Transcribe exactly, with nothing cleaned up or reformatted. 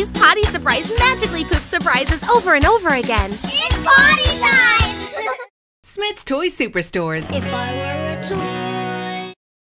these Potty Surprise Magically Poop surprises over and over again. It's potty time! Smyths Toy Superstores. If I were a toy